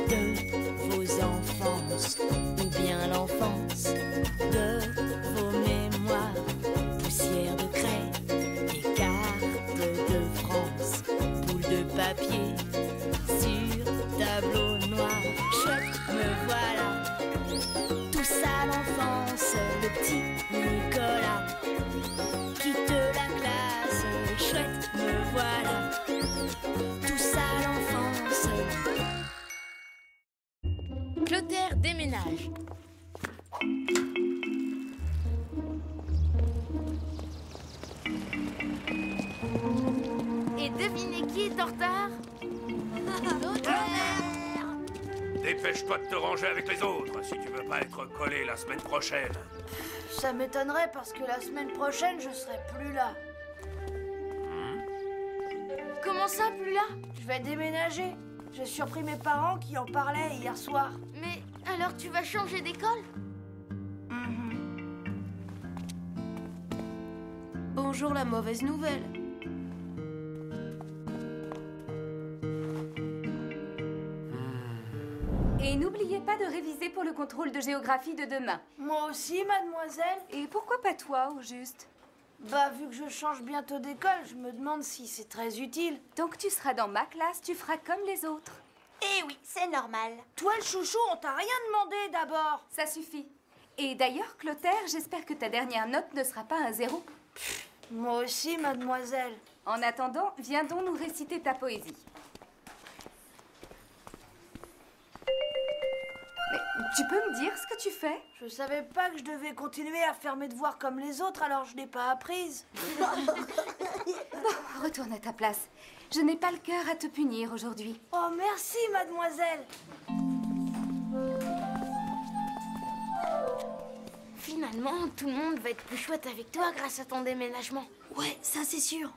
de vos enfances, ou bien l'enfance de vos mémoires. Poussière de craie et cartes de France, boule de papier sur tableau noir. Chouette, me voilà, tout ça l'enfance, le petit Nicolas quitte la classe. Chouette, me voilà, tout ça l'enfance. Clotaire déménage. Et devinez qui est en retard? Dépêche-toi de te ranger avec les autres si tu veux pas être collé la semaine prochaine. Ça m'étonnerait parce que la semaine prochaine, je serai plus là. Comment ça, plus là? Je vais déménager. J'ai surpris mes parents qui en parlaient hier soir. Mais alors tu vas changer d'école? Bonjour la mauvaise nouvelle. Et n'oubliez pas de réviser pour le contrôle de géographie de demain. Moi aussi, mademoiselle. Et pourquoi pas toi, au juste? Bah, vu que je change bientôt d'école, je me demande si c'est très utile. Tant que tu seras dans ma classe, tu feras comme les autres. Eh oui, c'est normal. Toi, le chouchou, on t'a rien demandé d'abord. Ça suffit. Et d'ailleurs, Clotaire, j'espère que ta dernière note ne sera pas un 0. Moi aussi, mademoiselle. En attendant, viens donc nous réciter ta poésie. Mais tu peux me dire ce que tu fais? Je savais pas que je devais continuer à faire mes devoirs comme les autres, alors je l'ai pas apprise. Bon, retourne à ta place. Je n'ai pas le cœur à te punir aujourd'hui. Oh, merci, mademoiselle. Finalement, tout le monde va être plus chouette avec toi grâce à ton déménagement. Ouais, ça c'est sûr.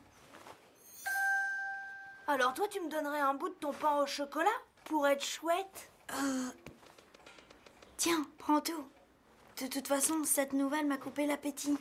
Alors toi, tu me donnerais un bout de ton pain au chocolat pour être chouette? Tiens, prends tout. De toute façon, cette nouvelle m'a coupé l'appétit.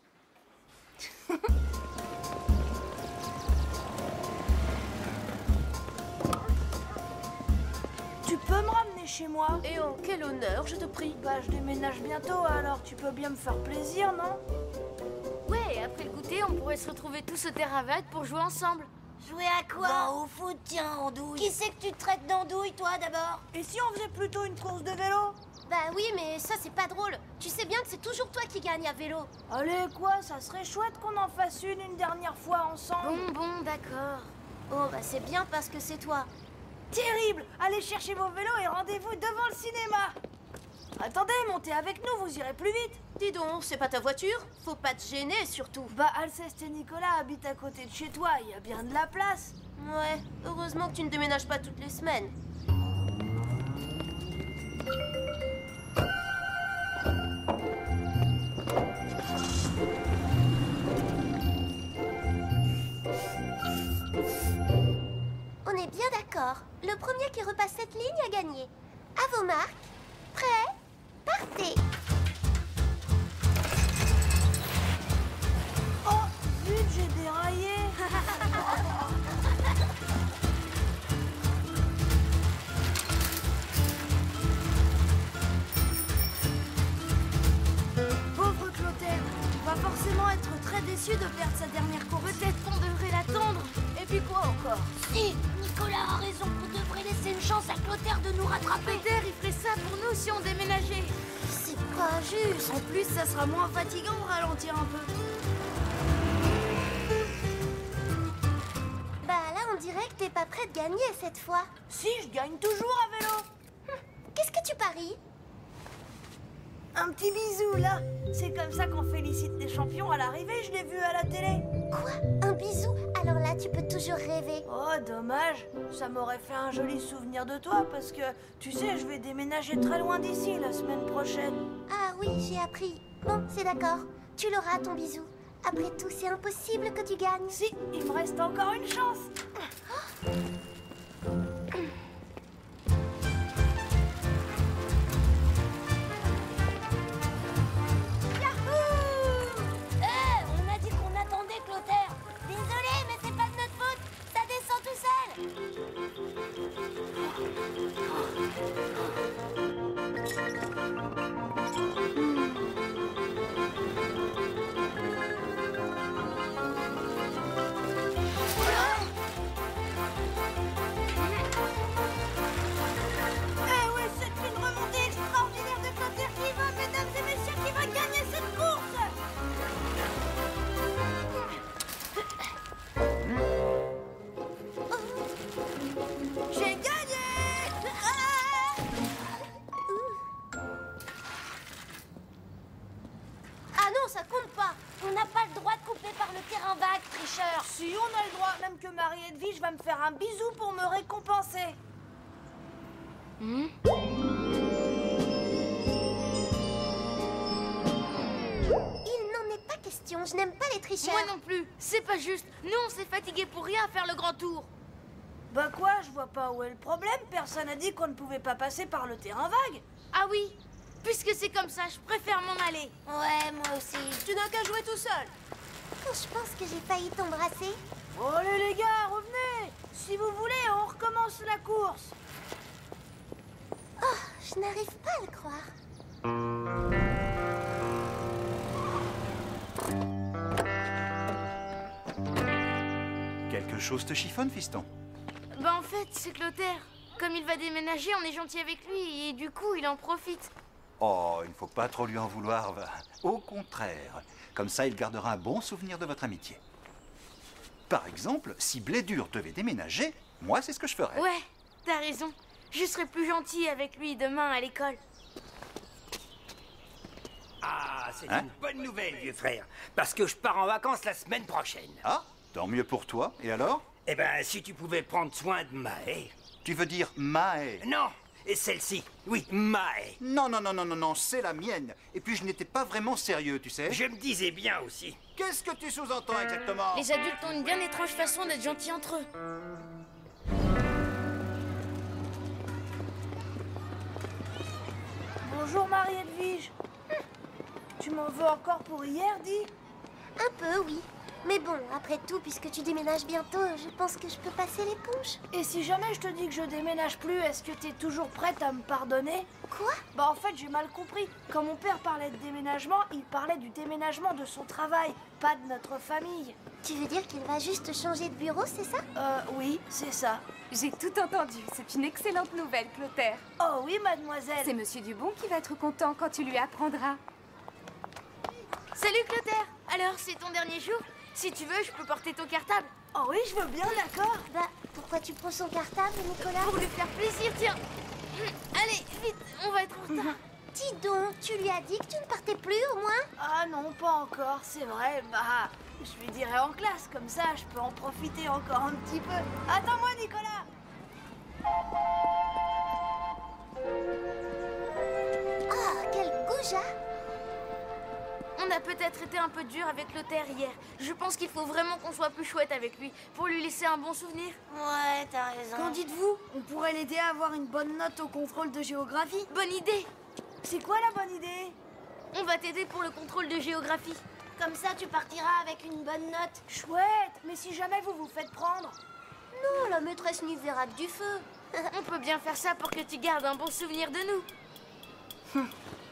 Tu peux me ramener chez moi? Et en quel honneur, je te prie. Bah, je déménage bientôt, alors tu peux bien me faire plaisir, non? Ouais, après le goûter, on pourrait se retrouver tous au terrain vague pour jouer ensemble. Jouer à quoi? Bah, au foot, tiens, Andouille. Qui c'est que tu traites d'andouille, toi, d'abord? Et si on faisait plutôt une course de vélo? Bah oui, mais ça, c'est pas drôle. Tu sais bien que c'est toujours toi qui gagne à vélo. Allez, quoi, ça serait chouette qu'on en fasse une dernière fois ensemble. Bon, d'accord. Oh, bah c'est bien parce que c'est toi. Terrible! Allez chercher vos vélos et rendez-vous devant le cinéma. Attendez, montez avec nous, vous irez plus vite. Dis donc, c'est pas ta voiture? Faut pas te gêner, surtout. Bah, Alceste et Nicolas habitent à côté de chez toi, il y a bien de la place. Ouais, heureusement que tu ne déménages pas toutes les semaines. On est bien d'accord. Le premier qui repasse cette ligne a gagné. À vos marques. Prêts? Partez. Oh, vite, j'ai déraillé. Pauvre Clotaire, il va forcément être très déçu de perdre sa dernière course. Peut-être qu'on devrait l'attendre. Et puis quoi encore? Si, Nicolas a raison. On devrait laisser une chance à Clotaire de nous rattraper. Clotaire, il ferait ça pour nous si on déménageait. C'est pas juste. En plus, ça sera moins fatigant de ralentir un peu. Bah là, on dirait que t'es pas prêt de gagner cette fois. Si, je gagne toujours à vélo. Qu'est-ce que tu paries? Un petit bisou, là. C'est comme ça qu'on félicite les champions à l'arrivée, je l'ai vu à la télé. Quoi? Un bisou? Alors là, tu peux toujours rêver. Oh, dommage. Ça m'aurait fait un joli souvenir de toi, parce que, tu sais, je vais déménager très loin d'ici la semaine prochaine. Ah oui, j'ai appris. Bon, c'est d'accord. Tu l'auras, ton bisou. Après tout, c'est impossible que tu gagnes. Si, il me reste encore une chance. On a dit qu'on attendait Clotaire. Désolé, mais c'est pas de notre faute. Ça descend tout seul. que Marie-Edwige va me faire un bisou pour me récompenser. Hmm? Il n'en est pas question, je n'aime pas les tricheurs. Moi non plus, c'est pas juste. Nous, on s'est fatigués pour rien à faire le grand tour. Bah quoi, je vois pas où est le problème. Personne n'a dit qu'on ne pouvait pas passer par le terrain vague. Ah oui, puisque c'est comme ça, je préfère m'en aller. Ouais, moi aussi. Tu n'as qu'à jouer tout seul. Quand je pense que j'ai failli t'embrasser. Oh, allez les gars, revenez. Si vous voulez, on recommence la course. Oh, je n'arrive pas à le croire. Quelque chose te chiffonne, fiston? Bah en fait, c'est Clotaire. Comme il va déménager, on est gentil avec lui et du coup, il en profite. Oh, il ne faut pas trop lui en vouloir. Au contraire, comme ça, il gardera un bon souvenir de votre amitié. Par exemple, si Blédur devait déménager, moi, c'est ce que je ferais. Ouais, t'as raison. Je serai plus gentil avec lui demain à l'école. Ah, c'est Hein? une bonne nouvelle, vieux frère, parce que je pars en vacances la semaine prochaine. Ah, tant mieux pour toi. Et alors? Eh ben, si tu pouvais prendre soin de Maë. Tu veux dire Maë? Non, et celle-ci, oui, Maë. Non, non, non, non, non, non, c'est la mienne. Et puis, je n'étais pas vraiment sérieux, tu sais. Je me disais bien aussi. Qu'est-ce que tu sous-entends exactement? Les adultes ont une bien étrange façon d'être gentils entre eux. Bonjour Marie-Edwige. Tu m'en veux encore pour hier, dis? Un peu, oui. Mais bon, après tout, puisque tu déménages bientôt, je pense que je peux passer l'éponge. Et si jamais je te dis que je déménage plus, est-ce que t'es toujours prête à me pardonner? Quoi? Bah en fait, j'ai mal compris. Quand mon père parlait de déménagement, il parlait du déménagement de son travail, pas de notre famille. Tu veux dire qu'il va juste changer de bureau, c'est ça? Oui, c'est ça. J'ai tout entendu. C'est une excellente nouvelle, Clotaire. Oh oui, mademoiselle. C'est Monsieur Dubon qui va être content quand tu lui apprendras. Salut Clotaire. Alors, c'est ton dernier jour? Si tu veux, je peux porter ton cartable. Oh oui, je veux bien, d'accord. Bah, pourquoi tu prends son cartable, Nicolas? Pour lui faire plaisir, tiens. Allez, vite, on va être en retard. Dis donc, tu lui as dit que tu ne partais plus, au moins? Ah non, pas encore, c'est vrai. Bah, je lui dirai en classe, comme ça, je peux en profiter encore un petit peu. Attends-moi, Nicolas. Oh, quel goujat! On a peut-être été un peu dur avec Clotaire hier. Je pense qu'il faut vraiment qu'on soit plus chouette avec lui pour lui laisser un bon souvenir. Ouais, t'as raison. Qu'en dites-vous? On pourrait l'aider à avoir une bonne note au contrôle de géographie. Bonne idée. C'est quoi la bonne idée? On va t'aider pour le contrôle de géographie. Comme ça, tu partiras avec une bonne note. Chouette, mais si jamais vous vous faites prendre? Non, la maîtresse n'y verra que du feu. On peut bien faire ça pour que tu gardes un bon souvenir de nous.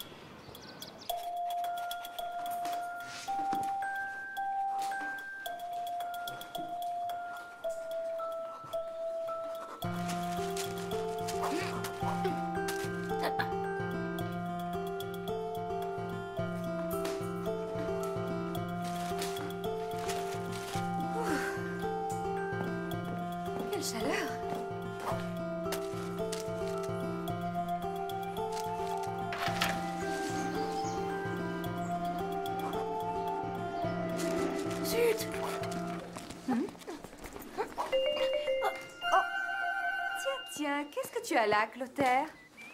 Quelle chaleur! Zut! Tiens, qu'est-ce que tu as là, Clotaire?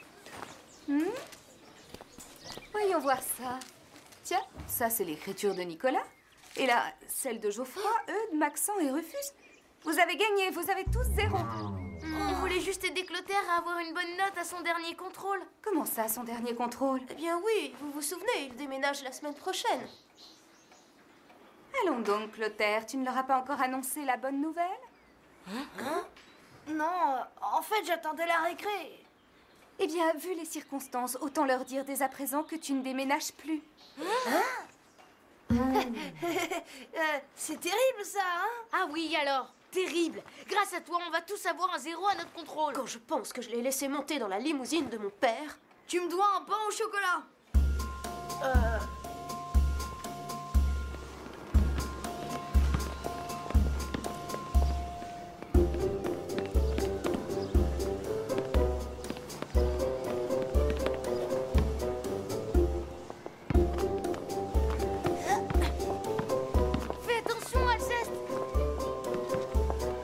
Voyons voir ça. Tiens, ça c'est l'écriture de Nicolas. Et là, celle de Geoffroy, Eudes, Maxent et Rufus. Vous avez gagné, vous avez tous 0. On voulait juste aider Clotaire à avoir une bonne note à son dernier contrôle. Comment ça, son dernier contrôle? Eh bien oui, vous vous souvenez, il déménage la semaine prochaine. Allons donc, Clotaire, tu ne leur as pas encore annoncé la bonne nouvelle? Non, en fait, j'attendais la récré. Eh bien, vu les circonstances, autant leur dire dès à présent que tu ne déménages plus. C'est terrible, ça, hein? Ah oui, alors, terrible. Grâce à toi, on va tous avoir un 0 à notre contrôle. Quand je pense que je l'ai laissé monter dans la limousine de mon père. Tu me dois un pain au chocolat. Fais attention, Alceste.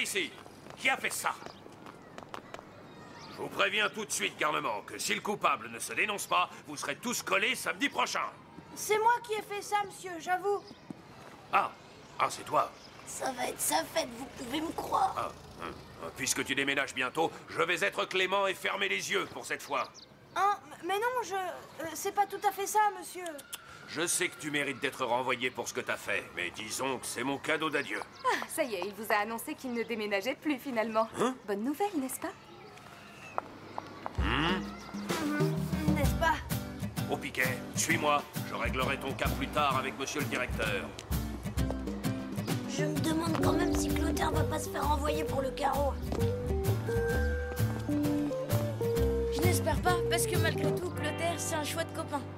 ici. Qui a fait ça? Je vous préviens tout de suite, garnement, que si le coupable ne se dénonce pas, vous serez tous collés samedi prochain. C'est moi qui ai fait ça, monsieur, j'avoue. Ah, c'est toi. Ça va être sa fête, vous pouvez me croire. Puisque tu déménages bientôt, je vais être clément et fermer les yeux pour cette fois. Hein? Mais non, c'est pas tout à fait ça, monsieur. Je sais que tu mérites d'être renvoyé pour ce que t'as fait, mais disons que c'est mon cadeau d'adieu. Ah, ça y est, il vous a annoncé qu'il ne déménageait plus finalement. Hein? Bonne nouvelle, n'est-ce pas? N'est-ce pas? Au piquet, suis-moi. Je réglerai ton cas plus tard avec monsieur le directeur. Je me demande quand même si Clotaire va pas se faire envoyer pour le carreau. Je n'espère pas, parce que malgré tout, Clotaire, c'est un chouette copain.